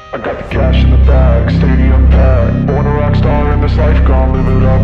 I got the cash in the bag, stadium packed. Born a rock star in this life, gon' live it up.